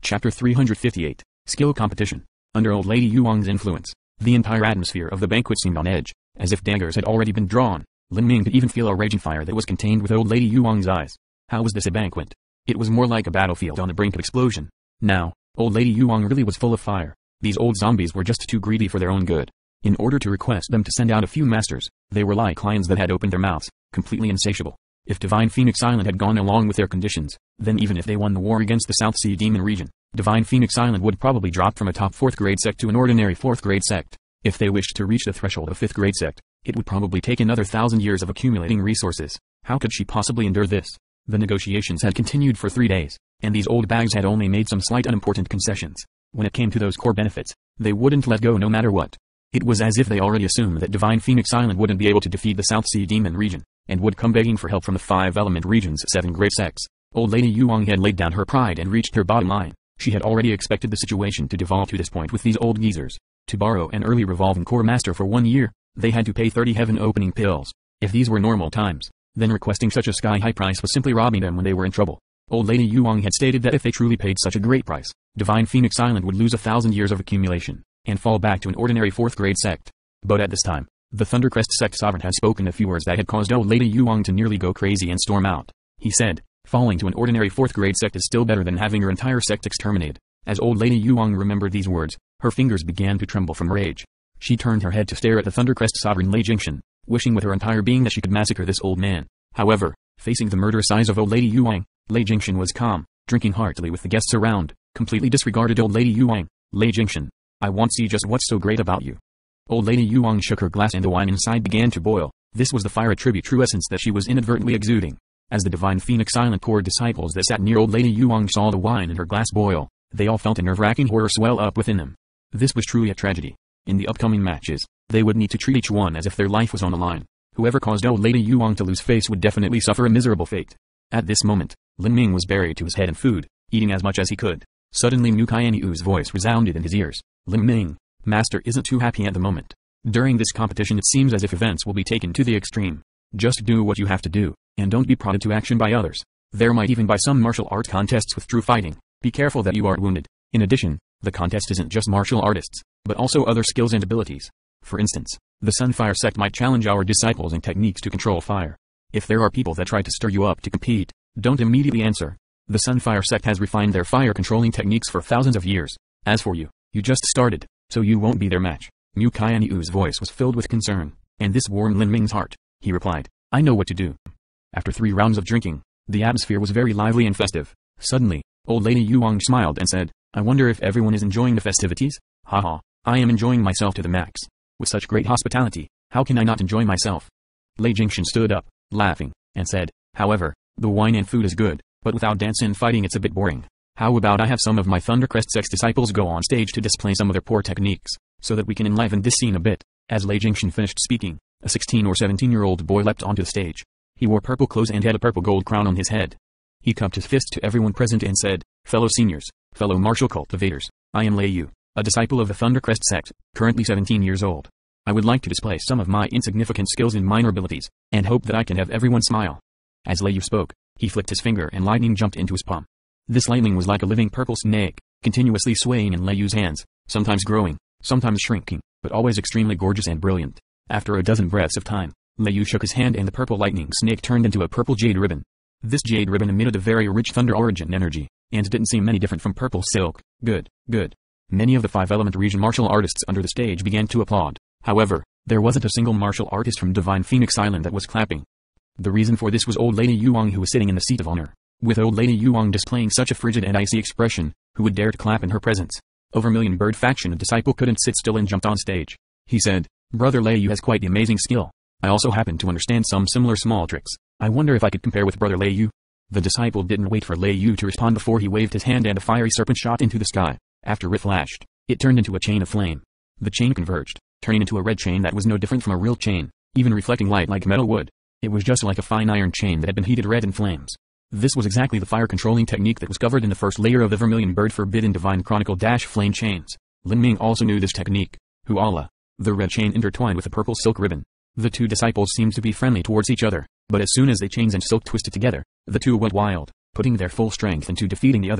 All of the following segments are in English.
Chapter 358, Skill Competition. Under old lady Yuang's influence, the entire atmosphere of the banquet seemed on edge, as if daggers had already been drawn. Lin Ming could even feel a raging fire that was contained with old lady Yuang's eyes. How was this a banquet? It was more like a battlefield on the brink of explosion. Now, old lady Yuang really was full of fire. These old zombies were just too greedy for their own good. In order to request them to send out a few masters, they were like lions that had opened their mouths, completely insatiable. If Divine Phoenix Island had gone along with their conditions, then even if they won the war against the South Sea Demon region, Divine Phoenix Island would probably drop from a top 4th grade sect to an ordinary 4th grade sect. If they wished to reach the threshold of 5th grade sect, it would probably take another 1,000 years of accumulating resources. How could she possibly endure this? The negotiations had continued for 3 days, and these old bags had only made some slight unimportant concessions. When it came to those core benefits, they wouldn't let go no matter what. It was as if they already assumed that Divine Phoenix Island wouldn't be able to defeat the South Sea Demon region, and would come begging for help from the 5 element region's 7 great sects. Old lady Yuang had laid down her pride and reached her bottom line. She had already expected the situation to devolve to this point with these old geezers. To borrow an early revolving core master for 1 year, they had to pay 30 heaven opening pills. If these were normal times, then requesting such a sky-high price was simply robbing them when they were in trouble. Old lady Yuang had stated that if they truly paid such a great price, Divine Phoenix Island would lose 1,000 years of accumulation, and fall back to an ordinary 4th grade sect. But at this time, the Thundercrest sect sovereign had spoken a few words that had caused old lady Yuang to nearly go crazy and storm out. He said, falling to an ordinary 4th grade sect is still better than having your entire sect exterminated. As old lady Yuang remembered these words, her fingers began to tremble from rage. She turned her head to stare at the Thundercrest sovereign Lei Jingshan, wishing with her entire being that she could massacre this old man. However, facing the murderous eyes of old lady Yuang, Lei Jingshan was calm, drinking heartily with the guests around, completely disregarded old lady Yuang. Lei Jingshan, I want to see just what's so great about you. Old lady Yuang shook her glass and the wine inside began to boil. This was the fire attribute true essence that she was inadvertently exuding. As the Divine Phoenix Island core disciples that sat near old lady Yuang saw the wine in her glass boil, they all felt a nerve-wracking horror swell up within them. This was truly a tragedy. In the upcoming matches, they would need to treat each one as if their life was on the line. Whoever caused old lady Yuang to lose face would definitely suffer a miserable fate. At this moment, Lin Ming was buried to his head in food, eating as much as he could. Suddenly Mu Qianyu's voice resounded in his ears. Lin Ming, Master isn't too happy at the moment. During this competition it seems as if events will be taken to the extreme. Just do what you have to do, and don't be prodded to action by others. There might even be some martial art contests with true fighting. Be careful that you aren't wounded. In addition, the contest isn't just martial artists, but also other skills and abilities. For instance, the Sunfire sect might challenge our disciples in techniques to control fire. If there are people that try to stir you up to compete, don't immediately answer. The Sunfire sect has refined their fire controlling techniques for thousands of years. As for you, you just started, so you won't be their match. Mu Qianyu's voice was filled with concern, and this warmed Lin Ming's heart. He replied, I know what to do. After 3 rounds of drinking, the atmosphere was very lively and festive. Suddenly, old lady Yuang smiled and said, I wonder if everyone is enjoying the festivities? Haha, I am enjoying myself to the max. With such great hospitality, how can I not enjoy myself? Lei Jingshan stood up, laughing, and said, however, the wine and food is good, but without dance and fighting it's a bit boring. How about I have some of my Thundercrest Sect's disciples go on stage to display some of their poor techniques, so that we can enliven this scene a bit. As Lei Jingshan finished speaking, a 16 or 17-year-old boy leapt onto the stage. He wore purple clothes and had a purple gold crown on his head. He cupped his fist to everyone present and said, fellow seniors, fellow martial cultivators, I am Lei Yu, a disciple of the Thundercrest sect, currently 17 years old. I would like to display some of my insignificant skills and minor abilities, and hope that I can have everyone smile. As Lei Yu spoke, he flicked his finger and lightning jumped into his palm. This lightning was like a living purple snake, continuously swaying in Lei Yu's hands, sometimes growing, sometimes shrinking, but always extremely gorgeous and brilliant. After a dozen breaths of time, Lei Yu shook his hand and the purple lightning snake turned into a purple jade ribbon. This jade ribbon emitted a very rich thunder origin energy, and didn't seem any different from purple silk. Good, good. Many of the 5-element region martial artists under the stage began to applaud. However, there wasn't a single martial artist from Divine Phoenix Island that was clapping. The reason for this was old lady Yuang, who was sitting in the seat of honor. With old lady Yuang displaying such a frigid and icy expression, who would dare to clap in her presence? Over Million Bird faction, a disciple couldn't sit still and jumped on stage. He said, Brother Lei Yu has quite the amazing skill. I also happen to understand some similar small tricks. I wonder if I could compare with Brother Lei Yu. The disciple didn't wait for Lei Yu to respond before he waved his hand and a fiery serpent shot into the sky. After it flashed, it turned into a chain of flame. The chain converged, turning into a red chain that was no different from a real chain, even reflecting light like metal would. It was just like a fine iron chain that had been heated red in flames. This was exactly the fire controlling technique that was covered in the first layer of the Vermilion Bird Forbidden Divine Chronicle Flame Chains. Lin Ming also knew this technique. Huala. The red chain intertwined with a purple silk ribbon. The two disciples seemed to be friendly towards each other, but as soon as they chains and silk twisted together, the two went wild, putting their full strength into defeating the other.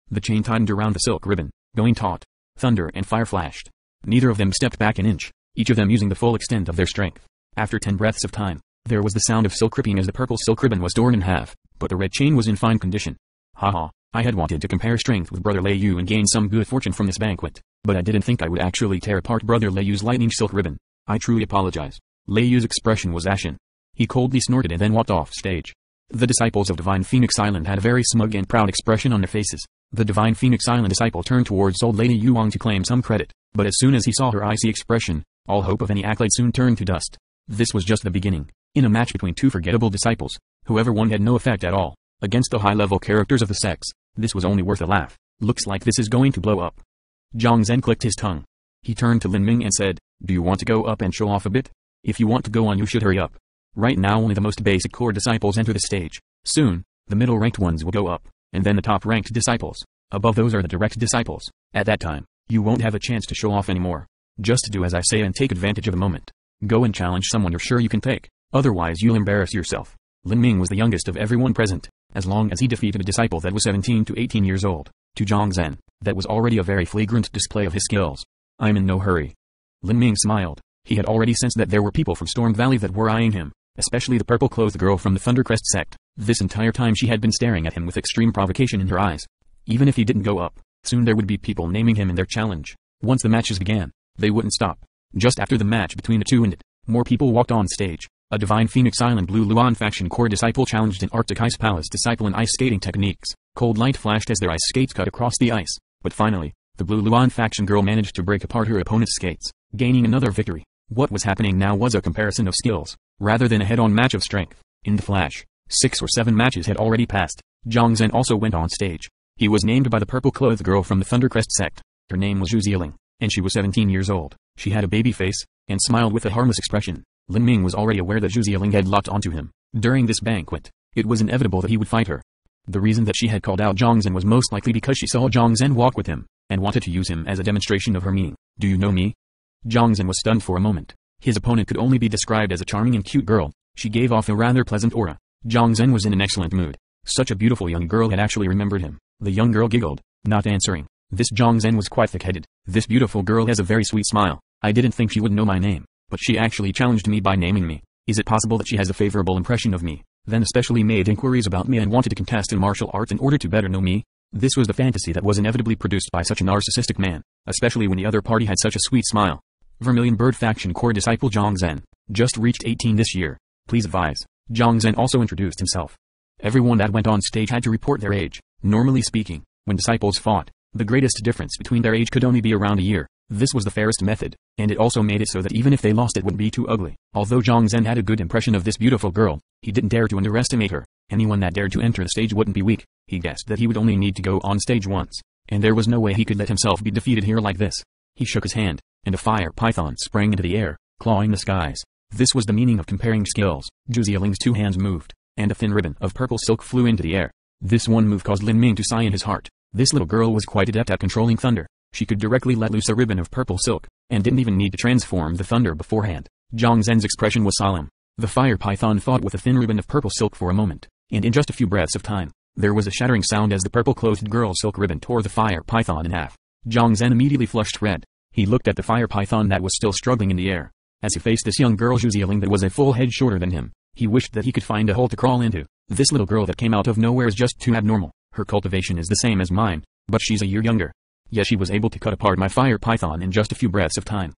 The chain tightened around the silk ribbon, going taut. Thunder and fire flashed. Neither of them stepped back an inch, each of them using the full extent of their strength. After 10 breaths of time, there was the sound of silk ripping as the purple silk ribbon was torn in half, but the red chain was in fine condition. Haha, I had wanted to compare strength with Brother Lei Yu and gain some good fortune from this banquet, but I didn't think I would actually tear apart Brother Lei Yu's lightning silk ribbon. I truly apologize. Lei Yu's expression was ashen. He coldly snorted and then walked off stage. The disciples of Divine Phoenix Island had a very smug and proud expression on their faces. The Divine Phoenix Island disciple turned towards old Lady Yuang to claim some credit, but as soon as he saw her icy expression, all hope of any accolade soon turned to dust. This was just the beginning. In a match between two forgettable disciples, whoever won had no effect at all. Against the high-level characters of the sex, this was only worth a laugh. Looks like this is going to blow up. Zhang Zhen clicked his tongue. He turned to Lin Ming and said, "Do you want to go up and show off a bit? If you want to go on, you should hurry up. Right now only the most basic core disciples enter the stage. Soon, the middle-ranked ones will go up, and then the top-ranked disciples. Above those are the direct disciples. At that time, you won't have a chance to show off anymore. Just do as I say and take advantage of the moment. Go and challenge someone you're sure you can take, otherwise you'll embarrass yourself." Lin Ming was the youngest of everyone present, as long as he defeated a disciple that was 17 to 18 years old. To Zhang Zhen, that was already a very flagrant display of his skills. "I'm in no hurry." Lin Ming smiled. He had already sensed that there were people from Storm Valley that were eyeing him, especially the purple-clothed girl from the Thundercrest sect. This entire time she had been staring at him with extreme provocation in her eyes. Even if he didn't go up, soon there would be people naming him in their challenge. Once the matches began, they wouldn't stop. Just after the match between the two ended, more people walked on stage. A Divine Phoenix Island Blue Luan faction core disciple challenged an Arctic Ice Palace disciple in ice skating techniques. Cold light flashed as their ice skates cut across the ice, but finally, the Blue Luan faction girl managed to break apart her opponent's skates, gaining another victory. What was happening now was a comparison of skills, rather than a head-on match of strength. In the flash, 6 or 7 matches had already passed. Zhang Zhen also went on stage. He was named by the purple-clothed girl from the Thundercrest sect. Her name was Zhu, and she was 17 years old. She had a baby face, and smiled with a harmless expression. Lin Ming was already aware that Zhu had locked onto him. During this banquet, it was inevitable that he would fight her. The reason that she had called out Zhang Zhen was most likely because she saw Zhang Zhen walk with him, and wanted to use him as a demonstration of her meaning. "Do you know me?" Zhang Zhen was stunned for a moment. His opponent could only be described as a charming and cute girl. She gave off a rather pleasant aura. Zhang Zhen was in an excellent mood. Such a beautiful young girl had actually remembered him. The young girl giggled, not answering. This Zhang Zhen was quite thick-headed. "This beautiful girl has a very sweet smile. I didn't think she would know my name, but she actually challenged me by naming me. Is it possible that she has a favorable impression of me, then especially made inquiries about me and wanted to contest in martial arts in order to better know me?" This was the fantasy that was inevitably produced by such a narcissistic man, especially when the other party had such a sweet smile. Vermilion Bird faction core disciple Zhang Zhen, just reached 18 this year. Please advise. Zhang Zhen also introduced himself. Everyone that went on stage had to report their age. Normally speaking, when disciples fought, the greatest difference between their age could only be around a year. This was the fairest method, and it also made it so that even if they lost it wouldn't be too ugly. Although Zhang Zhen had a good impression of this beautiful girl, he didn't dare to underestimate her. Anyone that dared to enter the stage wouldn't be weak. He guessed that he would only need to go on stage once, and there was no way he could let himself be defeated here like this. He shook his hand, and a fire python sprang into the air, clawing the skies. This was the meaning of comparing skills. Zhu Zieling's 2 hands moved, and a thin ribbon of purple silk flew into the air. This one move caused Lin Ming to sigh in his heart. This little girl was quite adept at controlling thunder. She could directly let loose a ribbon of purple silk, and didn't even need to transform the thunder beforehand. Zhang Zhen's expression was solemn. The fire python fought with a thin ribbon of purple silk for a moment, and in just a few breaths of time, there was a shattering sound as the purple-clothed girl's silk ribbon tore the fire python in half. Zhang Zhen immediately flushed red. He looked at the fire python that was still struggling in the air. As he faced this young girl Zhu Zieling that was a full head shorter than him, he wished that he could find a hole to crawl into. This little girl that came out of nowhere is just too abnormal. Her cultivation is the same as mine, but she's a year younger. Yet she was able to cut apart my fire python in just a few breaths of time.